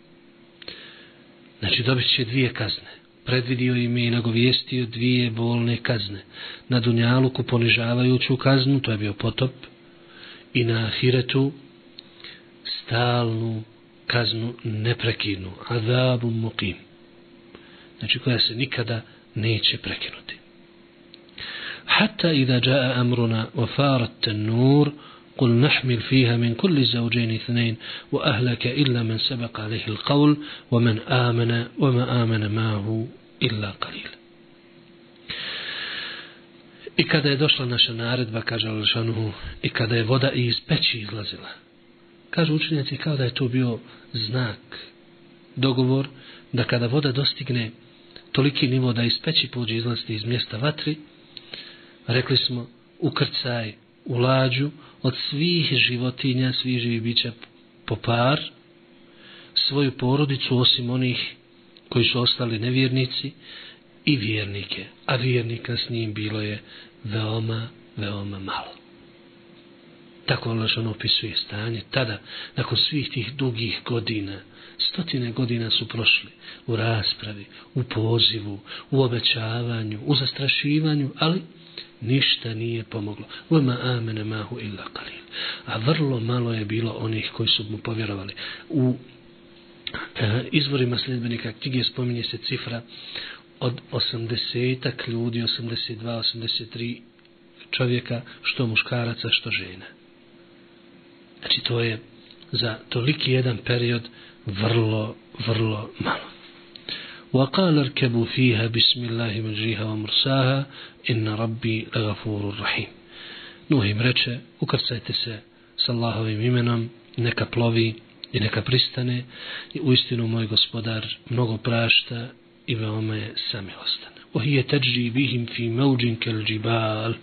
Znači dobit će dvije kazne. Predvidio im je i nagovijestio dvije bolne kazne. Na dunjaluku ponižavajuću kaznu, to je bio potop, i na ahiretu stalnu kaznu neprekidnu, azabu muqim. Znači koja se nikada neće prekinuti. Hatta idha jaa amruna wa farat an-nur قل نحمل فيها من كل زوجين اثنين وأهلك إلا من سبق عليه القول ومن آمن وما آمن معه إلا قليل. I kada je došla naša naredba, kaže Al-Šanuhu, i kada je voda iz peći izlazila, kažu učenjaci kao da je to bio znak, dogovor, da kada voda dostigne toliki nivo da iz peći pođe izlaziti iz mjesta vatri, rekli smo, ukrcaj u lađu od svih životinja, svih živih bića po par, svoju porodicu osim onih koji su ostali nevjernici i vjernike. A vjernika s njim bilo je veoma, veoma malo. Tako Allah on opisuje stanje. Tada, nakon svih tih dugih godina, stotine godina su prošli u raspravi, u pozivu, u obećavanju, u zastrašivanju, ali ništa nije pomoglo. Vama amene mahu illa qalil. A vrlo malo je bilo onih koji su mu povjerovali. U e, izvorima sljedbenika knjige spominje se cifra od osamdesetak ljudi, osamdeset dva, osamdeset tri čovjeka, što muškaraca, što žena. Znači to je za toliki jedan period vrlo, vrlo malo. وقال اركبوا فيها بسم الله مجريها ومرساها إن ربي لغفور رحيم. Nuh im reče, ukrcajte se s Allahovim imenom, neka plovi i neka pristane, i uistinu moj gospodar mnogo prašta i veoma je samilostan. وهي تجري بهم في موج كالجبال.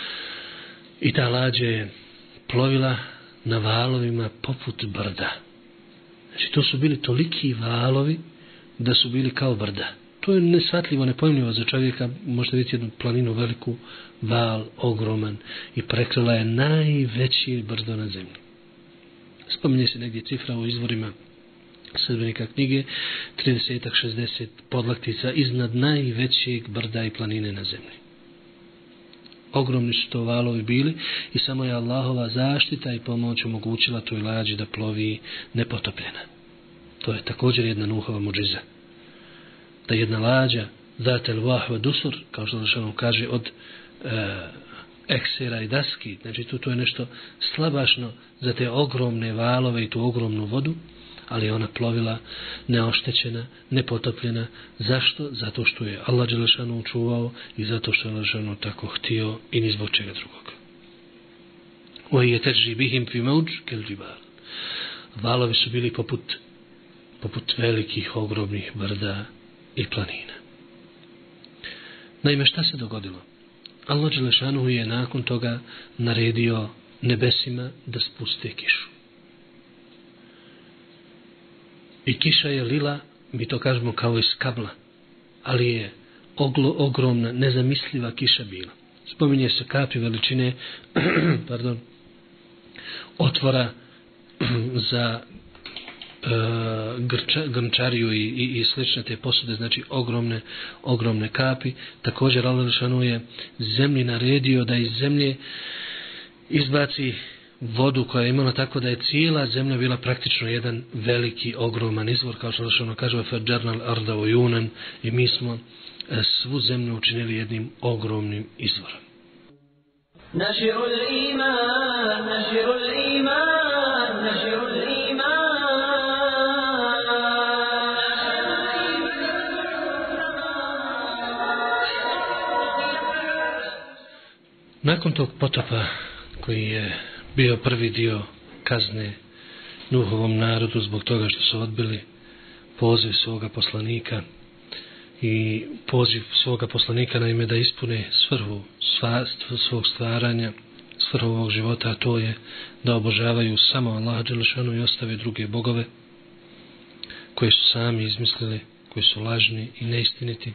I ta lađa je plovila na valovima poput brda. Znači to su bili toliki valovi da su bili kao brda. To je nesvatljivo, nepojmljivo za čovjeka. Možete vidjeti jednu planinu veliku, val ogroman, i prekrila je najveći brdo na zemlji. Spominje se negdje cifra u izvorima sljedbenika knjige, trideset do šezdeset podlaktica iznad najvećeg brda i planine na zemlji. Ogromni su to valovi bili i samo je Allahova zaštita i pomoć omogućila toj lađi da plovi nepotopljena. To je također jedna Nuhova muđiza. Da jedna lađa, zatel vah ve dusur, kao što Zašanom kaže, od e, eksera i daski, znači to, to je nešto slabašno za te ogromne valove i tu ogromnu vodu, ali ona plovila neoštećena, nepotopljena. Zašto? Zato što je Allah Đelešanu čuvao i zato što je Đelešanu tako htio i ni zbog čega drugog. وَهِيَ تَجْرِي بِهِمْ فِي مَوْجٍ كَالْجِبَالِ. Valovi su bili poput poput velikih, ogromnih brda i planina. Naime, šta se dogodilo? Allah dželešanu je nakon toga naredio nebesima da spuste kišu. I kiša je lila, mi to kažemo kao iz kabla, ali je oglo, ogromna, nezamisliva kiša bila. Spominje se kapi veličine pardon, otvora za e, grča, grnčariju i, i, i slične te posude, znači ogromne, ogromne kapi. Također Allah dželešanu je zemlji naredio da iz zemlje izbaci vodu koja je imala, tako da je cijela zemlja bila praktično jedan veliki, ogroman izvor, kao što Allah kaže فَجَّرْنَا الْأَرْضَ عُيُونًا, i mi smo svu zemlju učinili jednim ogromnim izvorom. نشر الإيمان نشر الإيمان نشر الإيمان. Nakon tog potopa koji je bio prvi dio kazne Nuhovom narodu zbog toga što su odbili poziv svoga poslanika i poziv svoga poslanika naime da ispune svrhu svog stvaranja, svrhu ovog života, a to je da obožavaju samo Allaha dželešanu i ostave druge bogove koje su sami izmislili, koji su lažni i neistiniti.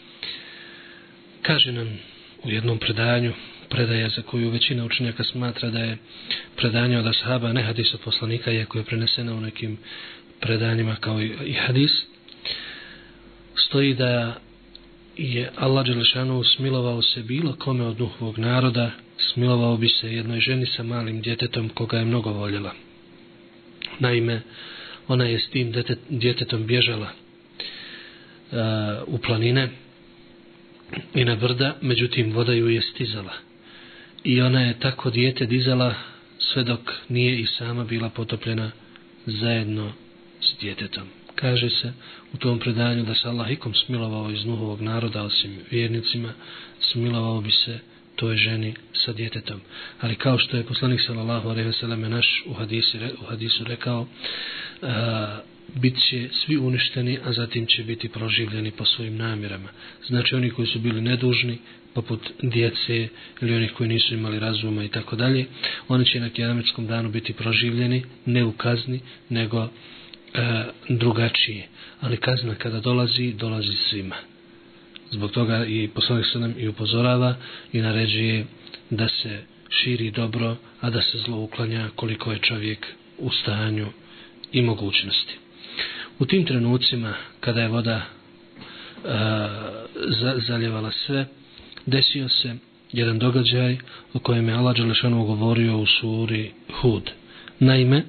Kaže nam u jednom predanju, predaja za koju većina učenjaka smatra da je predanje od ashaba, ne hadis od poslanika, iako je prenesena u nekim predanjima kao i hadis, stoji da je Allah dželešanu smilovao se bilo kome od Nuhovog naroda, smilovao bi se jednoj ženi sa malim djetetom koga je mnogo voljela. Naime, ona je s tim djetetom bježala uh, u planine i na brda, međutim voda ju je stizala. I ona je tako dijete dizala sve dok nije i sama bila potopljena zajedno s djetetom. Kaže se u tom predanju da se Allah ikom smilovao iz Nuhovog naroda, osim vjernicima, smilovao bi se toj ženi sa djetetom. Ali kao što je poslanik sallallahu alejhi ve sellem naš u hadisu, u hadisu rekao, a, bit će svi uništeni, a zatim će biti proživljeni po svojim namjerama. Znači oni koji su bili nedužni, poput djece ili onih koji nisu imali razuma i tako dalje, oni će na kijametskom danu biti proživljeni, ne u kazni, nego e, drugačije. Ali kazna kada dolazi, dolazi svima. Zbog toga i poslanik se nam i upozorava i naređuje da se širi dobro, a da se zlo uklanja koliko je čovjek u stanju i mogućnosti. U tim trenucima kada je voda e, za, zaljevala sve, desio se jedan događaj o kojem je Allah dželešanu govorio u suri Hud. Naime,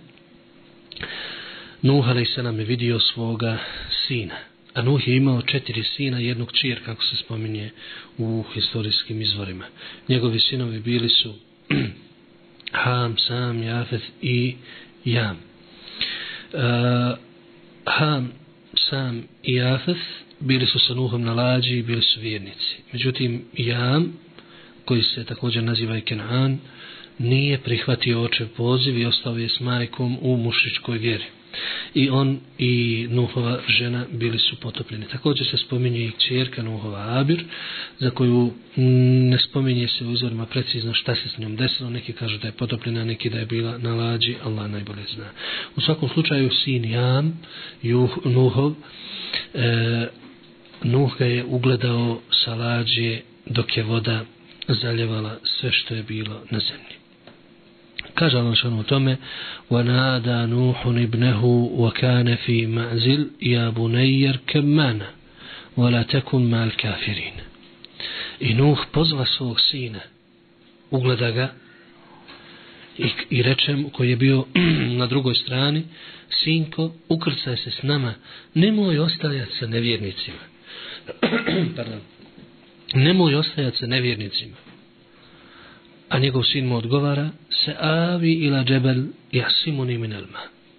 Nuh alejselam je vidio svoga sina, a Nuh je imao četiri sina i jednu kćer, kako se spominje u historijskim izvorima. Njegovi sinovi bili su Ham, Sam, Jafet i Jam. Uh, Ham, Sam i Jafet bili su sa Nuhom na lađi i bili su vjernici. Međutim, Jam, koji se također naziva i Kenan, nije prihvatio očev poziv i ostao je s majkom u mušričkoj vjeri. I on i Nuhova žena bili su potopljeni. Također se spominje i kćerka Nuhova Abir, za koju ne spominje se u izvorima precizno šta se s njom desilo. Neki kažu da je potopljena, neki da je bila na lađi, Allah najbolje zna. U svakom slučaju sin Jam, Juh, Nuhov, e, Nuh ga je ugledao sa lađe dok je voda zaljevala sve što je bilo na zemlji. Kaže Allah šanu u tome: وَنَادَا نُوحٌ ابْنَهُ وَكَانَ فِي مَعْزِلْ يَا بُنَيَّ ارْكَبْ مَعَنَا وَلَا تَكُنْ مَعَ الْكَافِرِينَ. I Nuh pozva svog sina, ugleda ga i, i reče mu, koji je bio na drugoj strani: sinko, ukrcaj se s nama, nemoj ostajati sa nevjernicima. Pardon. Nemoj ostajati sa nevjernicima. A njegov sin mu odgovara: se avi ila džebel jasimuni min alma.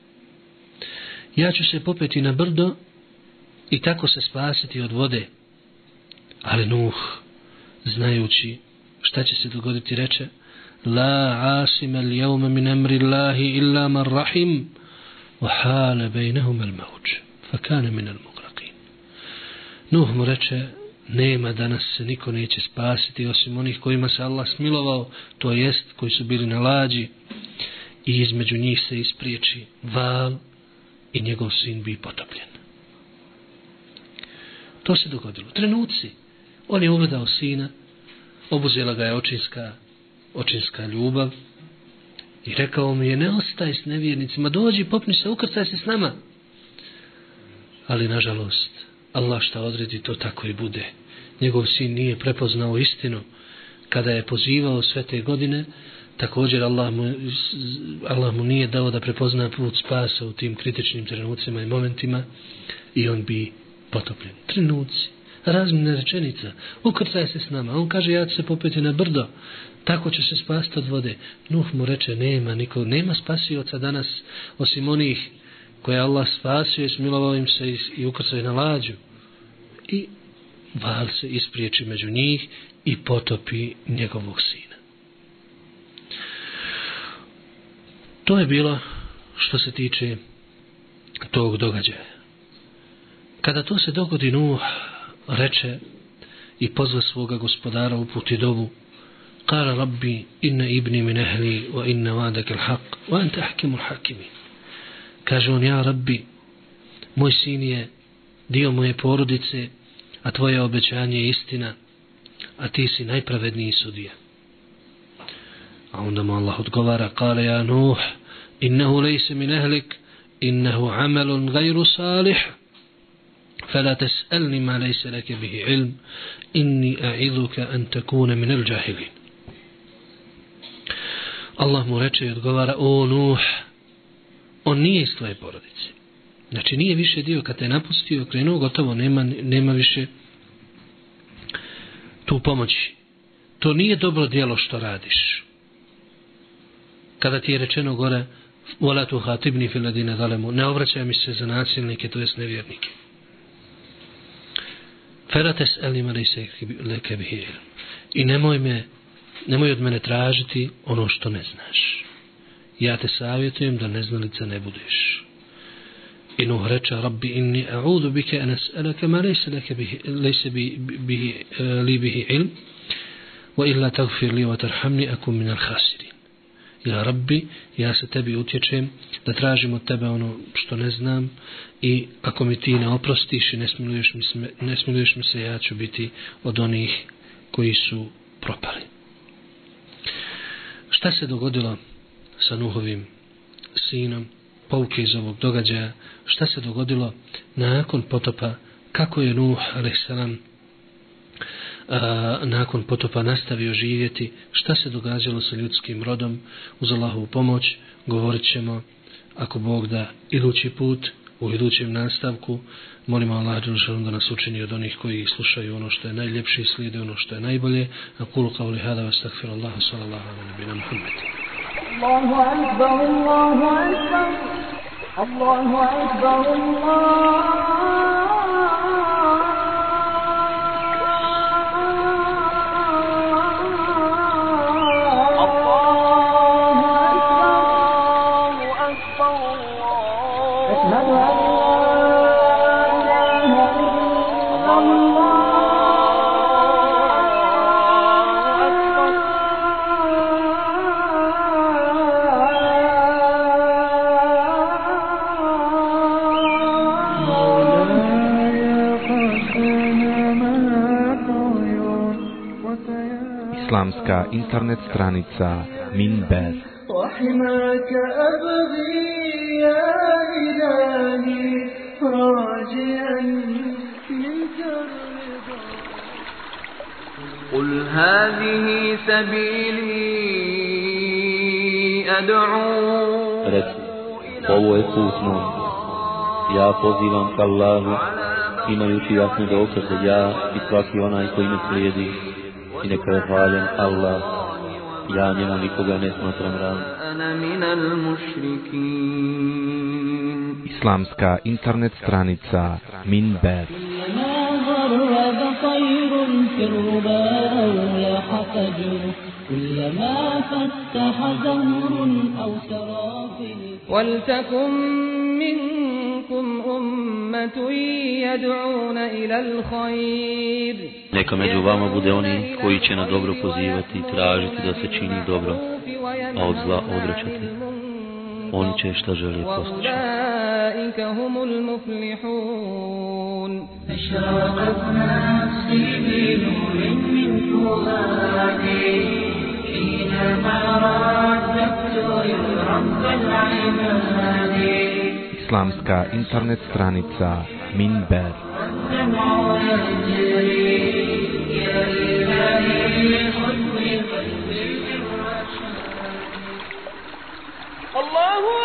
Ja ću se popeti na brdo i tako se spasiti od vode. Ali Nuh, znajući šta će se dogoditi, reče: la asima al yawma min amri Allahi illa man rahim wa hala bainahuma al mawj fa kana min al mugraqin. Nuh mu reče: nema danas se niko neće spasiti osim onih kojima se Allah smilovao, to jest koji su bili na lađi i između njih se ispriječi val i njegov sin bi potopljen. To se dogodilo. Trenuci. On je ugledao sina, obuzela ga je očinska, očinska ljubav i rekao mu je, ne ostaj s nevjernicima, dođi, popni se, ukrcaj se s nama. Ali nažalost, Allah šta odredi, to tako i bude. Njegov sin nije prepoznao istinu. Kada je pozivao sve te godine, također Allah mu, Allah mu nije dao da prepozna put spasa u tim kritičnim trenucima i momentima i on bi potopljen. Trenuci, razmjena rečenica, ukrcaj se s nama. On kaže, ja ću se popeti na brdo, tako će se spasti od vode. Nuh mu reče, nema niko, nema spasioca danas osim onih koje Allah spasio i smilovao im se i ukrcaju na lađu. I val se ispriječi među njih i potopi njegovog sina. To je bilo što se tiče tog događaja. Kada to se dogodi, Nuh reče i pozva svoga gospodara, uputi dovu, Kara Rabbi, inna ibni min ehli, wa inna vadake l'haq, wa anta ahkimu l'hakimi. Kaže on, ja Rabbi, moj sin je dio moje porodice, a tvoje obećanje je istina, a ti si najpravedniji sudija. A onda mu Allah odgovara, kale ja Nuh, innehu lejse min ehlik, innehu amelun gajru salih, فلا تسألني ما ليس لك به علم إني أعظك أن تكون من الجاهلين. Allah mu reče i odgovara, o Nuh, on nije iz tvoje porodice. Znači nije više dio, kad te je napustio, krenuo, gotovo, nema, nema više tu pomoći. To nije dobro djelo što radiš. Kada ti je rečeno gore, وَلَا تُحَاتِبْنِي فِي الَّذِينَ ظَلَمُوا, ne obraćaj mi se za nasilnike, to jest nevjernike. فَلَا تَسْأَلْنِي مَا لَيْسَ لَكَ بِهِ عِلْمٌ. I nemoj me, nemoj od mene tražiti ono što ne znaš. Ja te savjetujem da neznalica ne budeš. I Nuh reče, Rabbi inni a'udhu bike an as'alaka ma laysa laka bihi laysa bihi li bihi ilm wa illa taghfir li wa tarhamni akun min al-khasirin. Ja Rabbi, ja se tebi utječem da tražim od tebe ono što ne znam i ako mi ti ne oprostiš i ne smiluješ mi se, ne smiluješ mi se, ja ću biti od onih koji su propali. Šta se dogodilo sa Nuhovim sinom? Pouke iz ovog događaja. Šta se dogodilo nakon potopa? Kako je Nuh alejselam nakon potopa nastavio živjeti? Šta se događalo sa ljudskim rodom? Uz Allahovu pomoć govorit ćemo, ako Bog da, idući put, u idućem nastavku. Molimo Allah da nas učini od onih koji slušaju ono što je najljepše i slijede ono što je najbolje. Aqulu qawli hada wa astaghfirullah, sallallahu ala nabina Muhammad. Allahu akbar, Allahu akbar, Allahu akbar, Islamska internet stranica Minber. وحماك أبغي يا إلهي راجيا منك الرضا. قل هذه سبيلي أدعو. Reci, ovo je put moj. Ja pozivam ka Allahu, imajući jasne dokaze, ja i svaki onaj koji me slijedi. I neka je hvaljen Allah, ja njemu nikoga ne smatram ravnim. Islamska internet stranica Minber. ولتكن منكم منكم أمة يدعون إلى الخير. Neka među vama bude oni koji će na dobro pozivati i tražiti da se čini dobro, a od zla odvraćati. Oni će šta žele postići. وأولئك هم المفلحون. أشرقت نفسي بنور من فؤادي حينما رددت يا رب العباد. Islamska internet stranica Minber. الدمع يجري يا إلهي خذ بقلبي الرشاد. الله